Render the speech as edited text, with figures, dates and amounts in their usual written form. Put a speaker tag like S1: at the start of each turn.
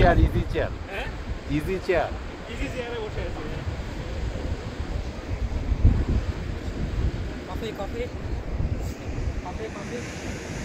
S1: chair, easy chair. Easy chair.
S2: Easy চেয়ারে বসে আছি কফি কফি কফি কফি